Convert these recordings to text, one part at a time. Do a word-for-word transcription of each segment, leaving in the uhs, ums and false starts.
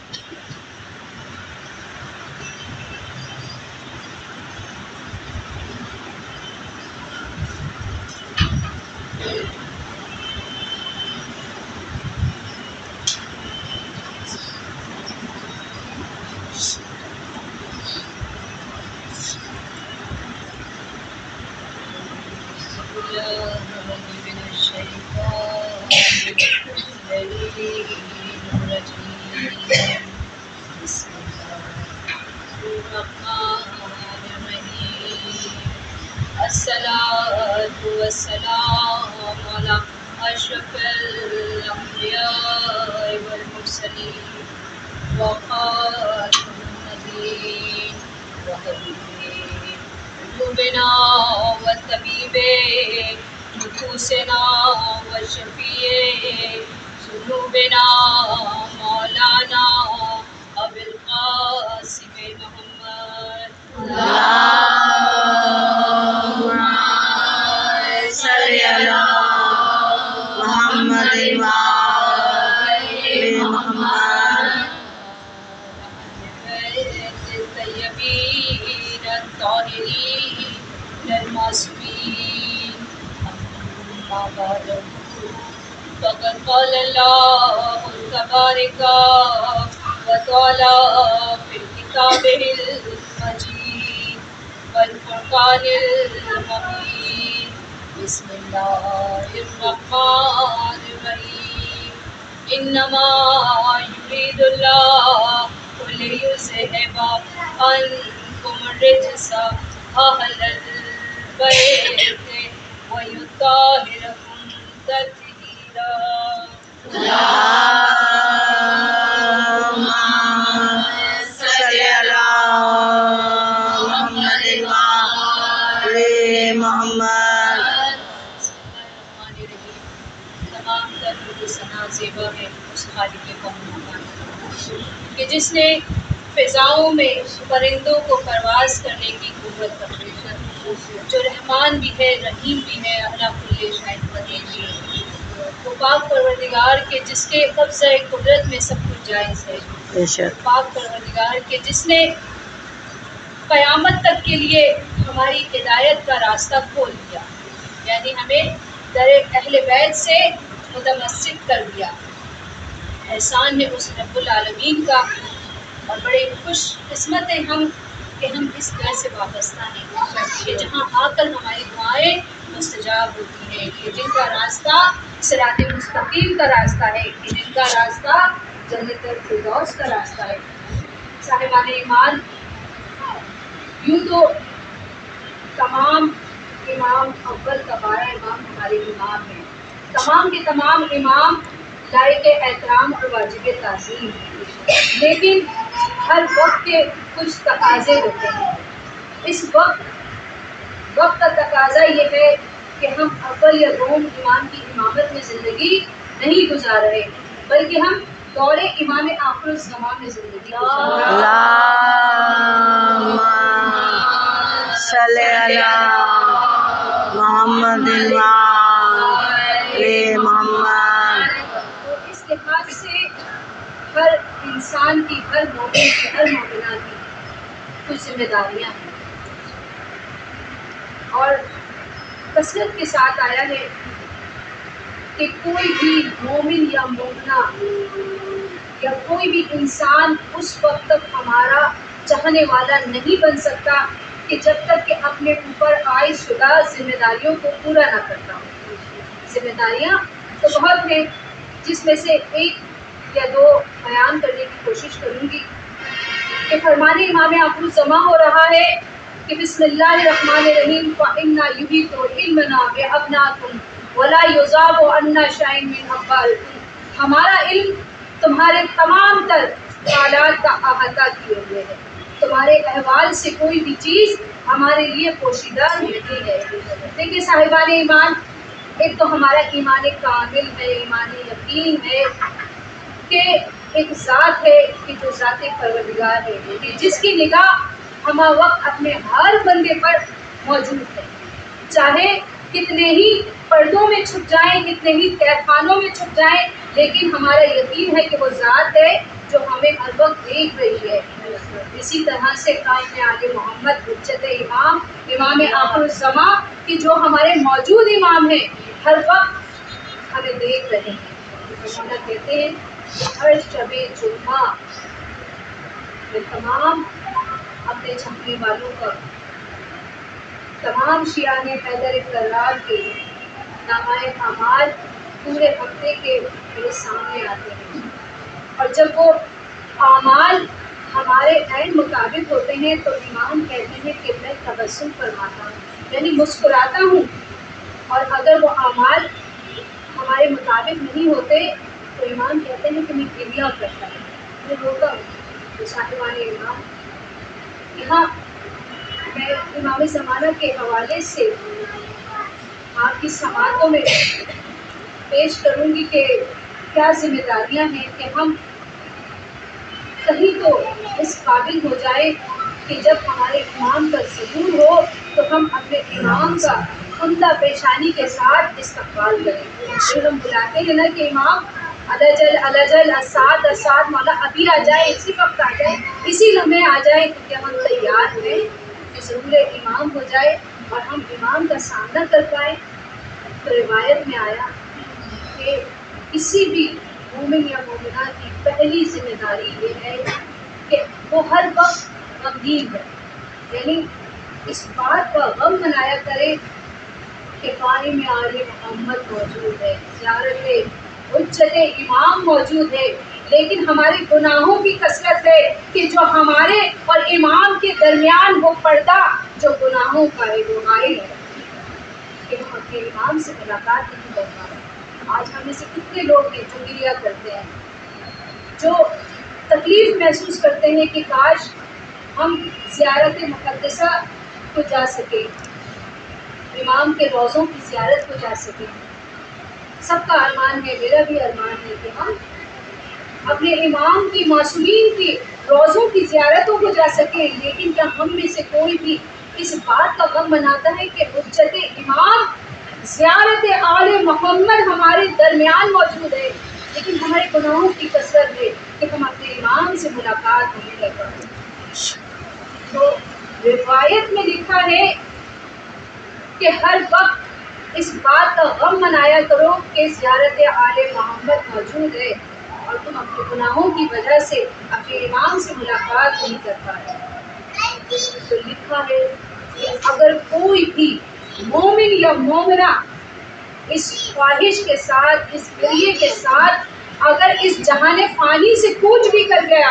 الصلاة والسلام على أشرف الأنبياء والمرسلين وخاتم النبيين وحبيب قلوبنا وطبيب نفوسنا وشفيع ذنوبنا مولانا أبي القاسم محمد اللهم صل على محمد وآل محمد الطيبين الطاهرين المعصومين أما بعد فقد قال الله تبارك وتعالى في كتابه المجيد والفرقان الحميد بسم الله الرحمن الرحيم إنما يريد الله ليذهب عنكم الرجس أهل البيت ويطهركم تطهيرا اللهم صل على محمد وآل محمد تمام تر ثنا زیبا ہے اس خالق قوم کہ جس نے فضاؤں میں پرندوں کو پرواز کرنے کی قوت بخشی، جو رحمان بھی ہے رحیم بھی ہے اللہ کل شیء قدیر بھی ہے، وہ پاک پروردگار کے جس کے قبضہ قدرت میں سب کچھ جائز ہے، پاک پروردگار کے جس نے قیامت تک کے لیے ہماری ہدایت کا راستہ کھول دیا، یعنی ہمیں در اہل بیت سے متمسک کر دیا۔ احسان ہے اس رب العالمین کا، اور بڑے خوش قسمت ہیں ہم کہ ہم اس در سے وابستہ ہیں کہ جہاں آ کر ہماری دعائیں مستجاب ہوتی ہیں، کہ جن کا راستہ صراط مستقیم کا راستہ ہے، کہ جن کا راستہ جنت الفردوس کا راستہ ہے۔ صاحبان ایمان، یوں تو تمام امام اول کا بارہ امام ہمارے امام ہیں، تمام کے تمام امام لائق احترام اور واجب تعظیم، لیکن ہر وقت کے کچھ تقاضے ہوتے ہیں۔ اس وقت وقت کا تقاضا یہ ہے کہ ہم اول یا دوم امام کی امامت میں زندگی نہیں گزار رہے، بلکہ ہم دور امام آخر الزمان میں زندگی گزار رہے ہیں۔ اللهم صل على محمد وآل محمد۔ تو اس لحاظ سے ہر انسان کی، ہر مومن کی، ہر مومنہ کی کچھ ذمہ داریاں ہیں، اور کثرت کے ساتھ آیا ہے کہ کوئی بھی مومن یا مومنہ یا کوئی بھی انسان اس وقت تک ہمارا چاہنے والا نہیں بن سکتا کہ جب تک کہ اپنے اوپر عائد شدہ ذمہ داریوں کو پورا نہ کرتا ہو۔ ذمہ داریاں تو بہت ہیں، جس میں سے ایک یا دو بیان کرنے کی کوشش کروں گی کہ فرمان امام آخر الزمان ہو رہا ہے کہ بسم اللہ الرحمن الرحیم فَإِنَّا يُحِيطُ عِلْمَنَا بِأَبْنَاكُمْ وَلَا يُذَابُ عَنَّا شَيْءٌ مِّنْ أَخْبَارِكُمْ۔ ہمارا علم تمہارے تمام تر حالات کا احاطہ کیے ہوئے ہے، تمہارے احوال سے کوئی بھی چیز ہمارے لیے پوشیدہ نہیں ہے۔ دیکھیے صاحبان ایمان، ایک تو ہمارا ایمان کامل ہے، ایمان یقین ہے کہ ایک ذات ہے کہ جو ذات پروردگار ہے، کہ جس کی نگاہ ہمہ وقت اپنے ہر بندے پر موجود ہے، چاہے کتنے ہی پردوں میں چھپ جائیں، کتنے ہی تہہ خانوں میں چھپ جائیں، لیکن ہمارا یقین ہے کہ وہ ذات ہے جو ہمیں ہر وقت دیکھ رہی ہے. اسی طرح سے قائم آل محمد حجت امام امام آخر الزماں کہ جو ہمارے موجود امام ہیں ہر وقت ہمیں دیکھ رہے ہیں. مولانا کہتے ہیں کہ ہر شب جمعہ میں تمام اپنے چاہنے والوں کا تمام شیعان حیدر کرار کے نامۂ اعمال پورے ہفتے کے میرے سامنے آتے ہیں، اور جب وہ اعمال ہمارے عین مطابق ہوتے ہیں تو امام کہتے ہیں کہ میں تبسم فرماتا ہوں، یعنی مسکراتا ہوں، اور اگر وہ اعمال ہمارے مطابق نہیں ہوتے تو امام کہتے ہیں کہ میں گریہ کرتا ہوں، میں روتا ہوں. تو صاحبان امام، یہاں میں امام زمانہ کے حوالے سے آپ کی سماعتوں میں پیش کروں گی کہ کیا ذمہ داریاں ہیں کہ ہم کہیں تو اس قابل ہو جائے کہ جب ہمارے امام کا ظہور ہو تو ہم اپنے امام کا عمدہ پیشانی کے ساتھ استقبال کریں. پھر ہم بلاتے ہیں نا کہ امام الجل الجل اساد اساد مولا ابھی آ جائے، اسی وقت آ جائے، اسی لمحے آ جائے، کیونکہ ہم تیار ہیں کہ ضرور امام ہو جائے اور ہم امام کا سامنا کر پائیں. تو روایت میں آیا کہ کسی بھی مومن یا مومنہ کی پہلی ذمہ داری یہ ہے کہ وہ ہر وقت غمگین ہے، یعنی اس بات کا غم منایا کرے کہ قائم آل محمد موجود ہے، زیارت حجت امام موجود ہے، لیکن ہمارے گناہوں کی کثرت ہے کہ جو ہمارے اور امام کے درمیان وہ پردہ جو گناہوں کا ہے وہ غائب ہے کہ ہم اپنے امام سے ملاقات نہیں کر پا رہے. آج ہم میں سے کتنے لوگ ہیں جو گریہ کرتے ہیں، جو تکلیف محسوس کرتے ہیں کہ کاش ہم زیارت مقدسہ کو جا سکیں، امام کے روضوں کی زیارت کو جا سکیں. سب کا ارمان ہے، میرا بھی ارمان ہے کہ ہم اپنے امام کی معصومین کی روضوں کی زیارتوں کو جا سکیں، لیکن کیا ہم میں سے کوئی بھی اس بات کا غم مناتا ہے کہ حجت امام زیارت آل محمد ہمارے درمیان موجود ہے، لیکن ہمارے گناہوں کی کثرت ہے کہ ہم اپنے امام سے ملاقات نہیں کر پاتے. تو روایت میں لکھا ہے کہ ہر وقت اس بات کا غم منایا کرو کہ زیارت آل محمد موجود ہے اور تم اپنے گناہوں کی وجہ سے اپنے امام سے ملاقات نہیں کر پاتے. تو لکھا ہے کہ اگر کوئی بھی مومن یا مومنہ اس خواہش کے ساتھ، اس گریے کے ساتھ اگر اس جہان فانی سے کوچ بھی کر گیا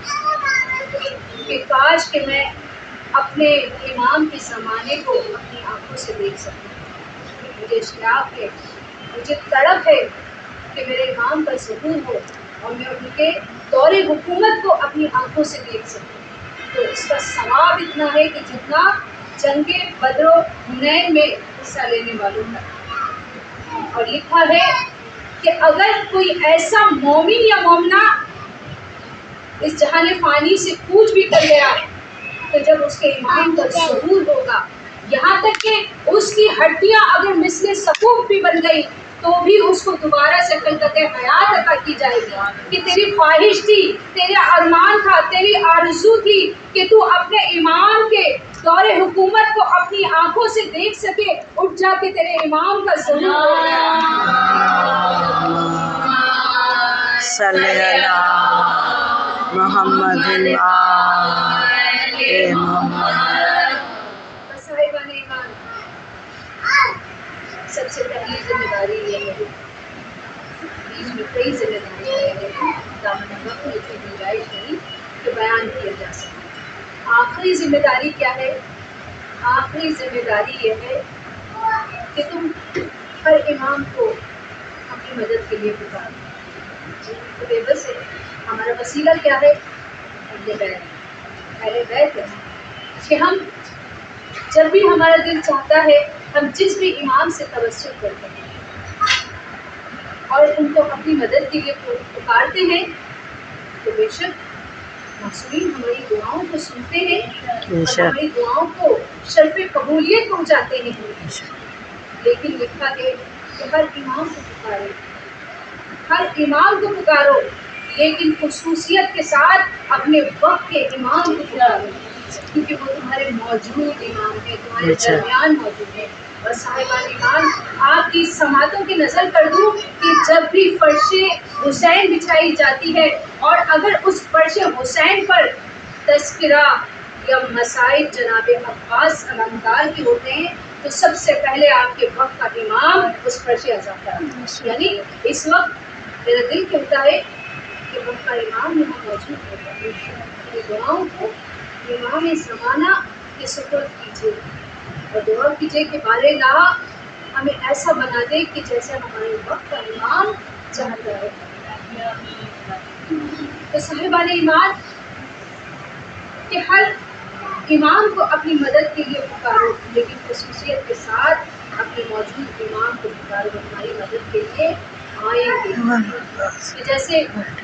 کہ کاش کہ میں اپنے امام کے زمانے کو اپنی آنکھوں سے دیکھ سکوں، مجھے اشتیاق ہے، مجھے تڑپ ہے کہ میرے امام کا ظہور ہو اور میں ان کے دور حکومت کو اپنی آنکھوں سے دیکھ سکوں، تو اس کا ثواب اتنا ہے کہ جتنا جنگ بدر و حنین میں حصہ لینے والوں کا. اور لکھا ہے کہ اگر کوئی ایسا مومن یا مومنہ اس جہان فانی سے کوچ بھی کر گیا تو جب اس کے امام کا ظہور ہوگا، یہاں تک کہ اس کی ہڈیاں اگر مثل صفوف بھی بن گئی تو بھی اس کو دوبارہ سے خلقت حیات عطا کی جائے گی کہ تیری خواہش تھی، تیرا ارمان تھا، تیری آرزو تھی کہ تو اپنے امام کے دور حکومت کو اپنی آنکھوں سے دیکھ سکے، اٹھ جا کے تیرے امام کا ظہور ہو گیا. صلی اللہ محمد آل محمد. صاحبان ایمان، سب سے پہلی ذمہ داری یہ ہے، بیچ میں کئی ذمہ داریاں ہیں، دامن وقت میں اتنی گنجائش نہیں کہ بیان کیا جا سکے. آخری ذمہ داری کیا ہے؟ آخری ذمہ داری یہ ہے کہ تم ہر امام کو اپنی مدد کے لیے پکارو. تو بے بس ہے، ہمارا وسیلہ کیا ہے؟ اہل بیت، اہل بیت ہے کہ ہم جب بھی ہمارا دل چاہتا ہے ہم جس بھی امام سے توسل کرتے ہیں اور ان کو اپنی مدد کے لیے پکارتے ہیں تو بے شک معصومین ہماری دعاؤں کو سنتے ہیں اور ہماری دعاؤں کو شرف قبولیت پہنچاتے ہیں. لیکن لکھا ہے کہ ہر امام کو پکارو، ہر امام کو پکارو، لیکن خصوصیت کے ساتھ اپنے وقت کے امام کو پکارو، کیونکہ وہ تمہارے موجود امام ہیں، تمہارے درمیان موجود ہیں۔ اور صاحبان ایمان، آپ کی سماعتوں کی نظر کر دوں کہ جب بھی فرش حسین بچھائی جاتی ہے اور اگر اس فرش حسین پر تذکرہ یا مسائل جناب عباس علمدار کے ہوتے ہیں تو سب سے پہلے آپ کے وقت کا امام اس فرش اعظم کا، یعنی اس وقت میرا دل کہتا ہے کہ وقت کا امام یہاں موجود ہوتا ہے۔ اپنی دعاؤں کو امام زمانہ کے سپرد کیجیے اور دعا کیجیے کہ بارے لا ہمیں ایسا بنا دے کہ جیسے ہمارے وقت کا امام چاہتا ہے۔ تو صاحبان ایمان، کہ ہر امام کو اپنی مدد کے لیے پکارو، لیکن خصوصیت کے ساتھ اپنے موجود امام کو پکارو، ہماری مدد کے لیے آئیں گے۔ کہ جیسے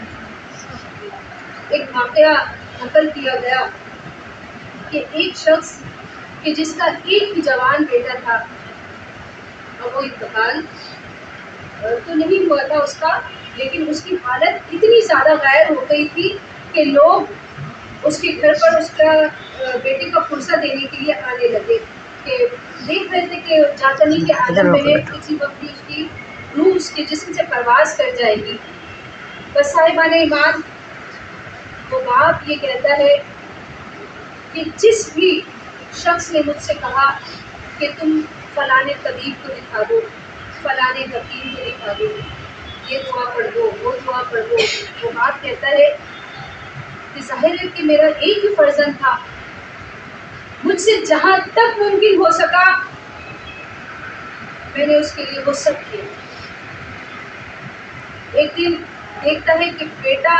ایک واقعہ نقل کیا گیا کہ ایک شخص کہ جس کا ایک ہی جوان بیٹا تھا اور وہ انتقال تو نہیں ہوا تھا اس کا، لیکن اس کی حالت اتنی زیادہ غیر ہو گئی تھی کہ لوگ اس کے گھر پر اس کا بیٹے کا پرسہ دینے کے لیے آنے لگے، کہ دیکھ رہے تھے کہ جاچنی کے عالم میں کسی وقت بھی اس کی روح اس کے جسم سے پرواز کر جائے گی۔ بس صاحبان ایمان، وہ باپ یہ کہتا ہے کہ جس بھی شخص نے مجھ سے کہا کہ تم فلانے طبیب کو دکھا دو، فلانے حکیم کو دکھا دو، یہ دعا پڑھ دو، وہ دعا پڑھ دو، وہ باپ کہتا ہے کہ ظاہر ہے کہ میرا ایک ہی فرزند تھا، مجھ سے جہاں تک ممکن ہو سکا میں نے اس کے لیے وہ سب کیا۔ ایک دن دیکھتا ہے کہ بیٹا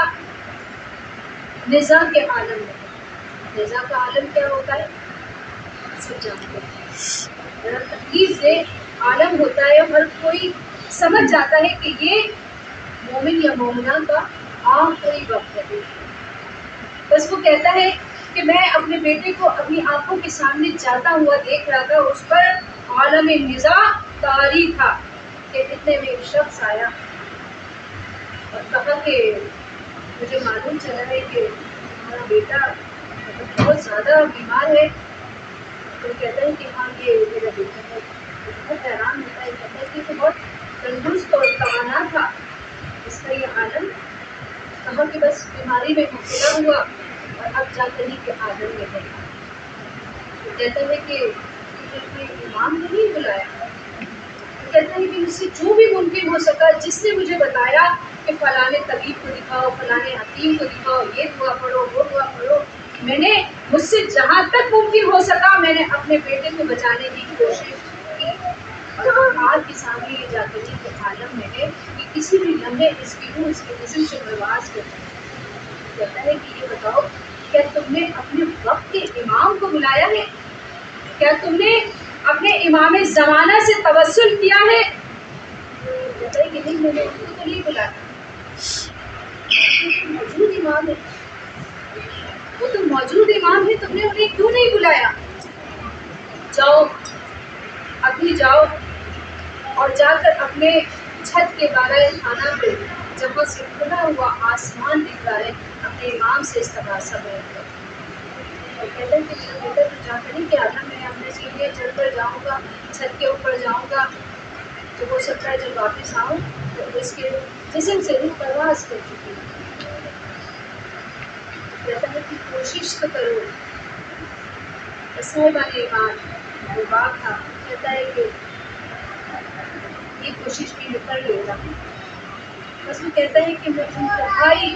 نظام کے عالم میں، نظام کا عالم کیا ہوتا ہے سب جانتے ہیں، تکلیف سے عالم ہوتا ہے، ہر کوئی سمجھ جاتا ہے کہ یہ مومن یا مومنہ کا آخری وقت ہے۔ بس وہ کہتا ہے کہ میں اپنے بیٹے کو اپنی آنکھوں کے سامنے جاتا ہوا دیکھ رہا تھا، اس پر عالم نظا طاری تھا کہ اتنے میں ایک شخص آیا اور کہا کہ مجھے معلوم چلا ہے کہ ہمارا بیٹا بہت زیادہ بیمار ہے۔ تو کہتا ہے کہ ہاں یہ میرا بیٹا ہے۔ بہت حیران ہوتا ہے، کہتا ہے کہ تو بہت تندرست اور توانا تھا اس کا یہ عالم۔ کہا کہ بس بیماری میں مبتلا ہوا اور اب جا کر ہی کے عالم میں ہے۔ تو کہتا ہے کہ کوئی امام نے نہیں بلایا، کہتا ہے کہ مجھ سے جو بھی ممکن ہو سکا، جس نے مجھے بتایا کہ فلانے طبیب کو دکھاؤ، فلانے حکیم کو دکھاؤ، یہ دعا پڑھو، وہ دعا پڑھو، میں نے مجھ سے جہاں تک ممکن ہو سکا میں نے اپنے بیٹے کو بچانے کی کوشش کی۔ اور آپ کے سامنے یہ جا کر کے عالم میں ہے کہ کسی بھی لمحے اس کی روح اس کے جسم سے پرواز کر کہتا ہے کہ یہ بتاؤ کیا تم نے اپنے وقت کے امام کو بلایا ہے؟ کیا تم نے اپنے امام زمانہ سے توسل کیا ہے؟ کہتا ہے کہ نہیں، میں نے ان کو تو نہیں بلایا، موجود امام ہے، وہ تو موجود امام ہے، تم نے انہیں کیوں نہیں بلایا؟ جاؤ ابھی جاؤ اور جا کر اپنے چھت کے بالائے خانہ پہ جہاں سے کھلا ہوا آسمان دکھ رہا ہے اپنے امام سے استغاثہ کرو۔ اور کہتے ہیں کہ میرا بیٹا تو جا کر نہیں کیا تھا، میں اپنے سیڑھیاں چڑھ کر جاؤں گا، چھت کے اوپر جاؤں گا، تو ہو سکتا ہے جب واپس آؤں تو اس کے جسم سے روح پرواز کر چکی ہے۔ کہتا ہے کہ کوشش تو کرو۔ صاحبان ایمان، وہ باپ تھا، کہتا ہے کہ یہ کوشش بھی میں کر لیتا ہوں۔ بس وہ کہتا ہے کہ میں انتہائی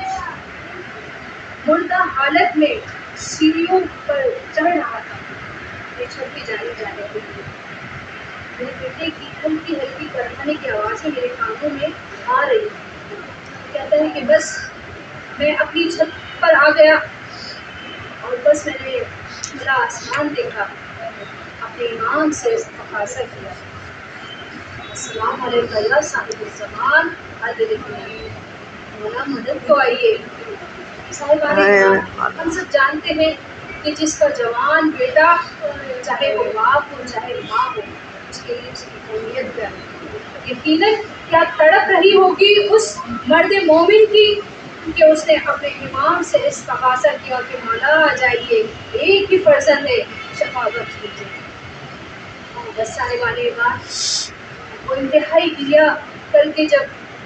مردہ حالت میں سیڑھیوں پر چڑھ رہا تھا یہ چھت کی جانے جانے کے لیے، میرے بیٹے کی ہلکی ہلکی کڑکنے کی آوازیں میرے کانوں میں آ رہی۔ کہتا ہے کہ بس میں اپنی چھت پر آ گیا اور بس میں نے کھلا آسمان دیکھا، اپنے امام سے استغاثہ کیا، السلام علیکم یا صاحب الزمان ادرکنی، مولا مدد کو آئیے۔ صاحبان ایمان، ہم سب جانتے ہیں کہ جس کا جوان بیٹا، چاہے وہ باپ ہو چاہے ماں ہو، اس کے لیے اس کی اہمیت کیا ہے، یقیناً کیا تڑپ رہی ہوگی اس مرد مومن کی کہ اس نے اپنے امام سے استغاثہ کیا کہ مولا آ جائیے، ایک ہی فرزند ہے، شفا بخش دیجیے۔ بس صاحبان ایمان وہ انتہائی گریا کر کے جب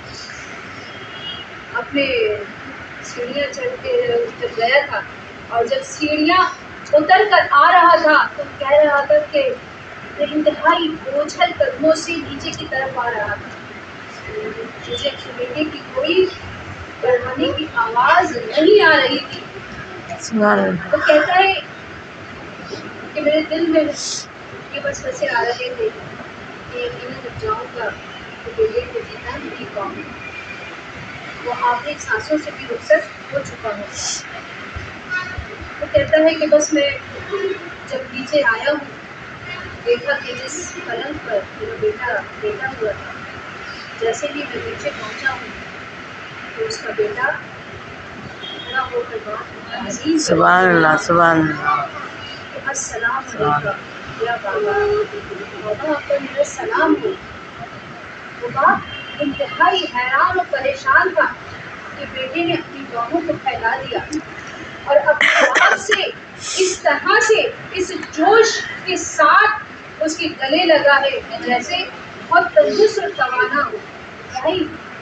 اپنے سیڑھیاں چڑھ کے جب گیا تھا اور جب سیڑھیاں اتر کر آ رہا تھا تو کہہ رہا تھا کہ انتہائی بوجھل قدموں سے نیچے کی طرف آ رہا تھا، مجھے سننے کی کوئی بڑھانے کی آواز نہیں آ رہی تھی۔ وہ کہتا ہے کہ میرے دل میں یہ وسوسے آ رہے تھے کہ یقیناً جب جاؤں گا تو بیٹے کو جیتا نہیں پاؤں گا، وہ آخری سانسوں سے بھی رخصت ہو چکا ہوگا۔ وہ کہتا ہے کہ بس میں جب نیچے آیا ہوں دیکھا کہ جس پلنگ پر میرا بیٹا بیٹا ہوا تھا، جیسے ہی میں نیچے پہنچا ہوں تو اس کا بیٹا کھڑا ہو کر بات سبحان اللہ سبحان اللہ کہ السلام علیکم یا بابا، بابا آپ کو میرا سلام ہو۔ وہ باپ انتہائی حیران اور پریشان تھا کہ بیٹے نے اپنی بانہوں کو پھیلا دیا اور اپنے باپ سے اس طرح سے اس جوش کے ساتھ اس کے گلے لگا ہے کہ جیسے بہت تندرست اور توانا ہو۔ بھائی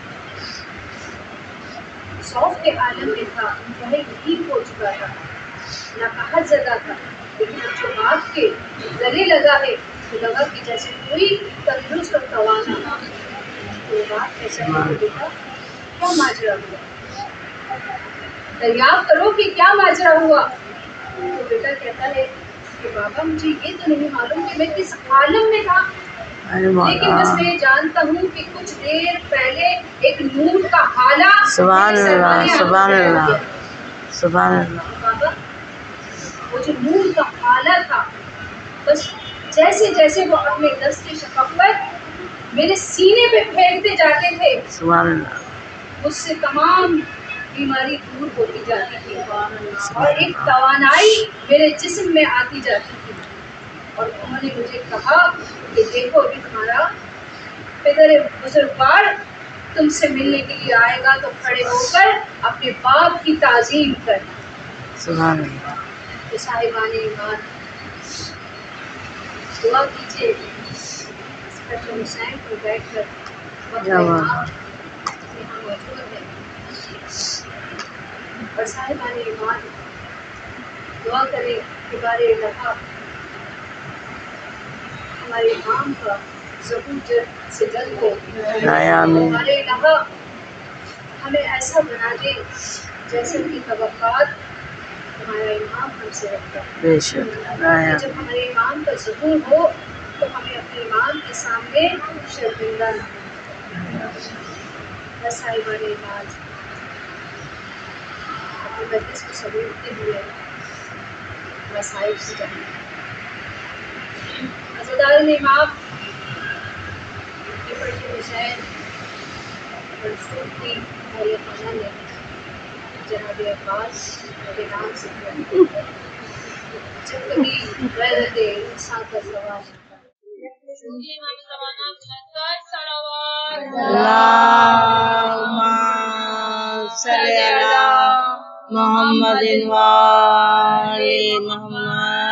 خوف کے عالم میں تھا، انتہائی غریب ہو چکا تھا، نقاہت زدہ تھا، لیکن جو باپ کے گلے لگا ہے تو لگا کہ جیسے کوئی تندرست اور توانا ہو۔ تو باپ کیسا ہے کہ بیٹا کیا ماجرا ہوا، دریافت کرو کہ کیا ماجرا ہوا۔ تو بیٹا کہتا ہے کہ بابا مجھے یہ تو نہیں معلوم کہ میں کس عالم میں تھا، لیکن بس میں جانتا ہوں کہ کچھ دیر پہلے ایک نور کا حالہ سبحان اللہ سبحان اللہ سبحان اللہ۔ بابا وہ جو نور کا حالہ تھا بس جیسے جیسے وہ اپنے دست شفقت میرے سینے پہ پھینکتے جاتے تھے سبحان اللہ مجھ سے تمام بیماری دور ہوتی جاتی تھی اور ایک توانائی میرے جسم میں آتی جاتی تھی، اور انہوں نے مجھے کہا کہ دیکھو ابھی تمہارا پدر بزرگوار تم سے ملنے کے لیے آئے گا تو کھڑے ہو کر اپنے باپ کی تعظیم کر۔ سبحان اللہ۔ تو صاحبان ایمان دعا کیجیے حسن حسین پر بیٹھ کر وقت امام یہاں موجود ہے، اور صاحبان ایمان دعا کریں کہ بار الہ ہمارے امام کا ظہور جلد سے جلد ہو، آمین۔ ہمارے الہ ہمیں ایسا بنا دے جیسے کی توقعات ہمارا امام ہم سے رکھتا ہے۔ بے شک جب ہمارے امام کا ظہور ہو تو ہمیں اپنے امام کے سامنے شرمندہ نہ ہو۔ بس صاحبان ایمان اپنے مجلس کو سمیٹتے ہوئے مسائل سے جائیں۔ عزیزان امام کے فرد حسین منصور کی اہل خانہ نے جناب عباس کے نام سے کیا، جب کبھی غیرت انسان کا سوال اللہم صلی علی محمد و آل محمد۔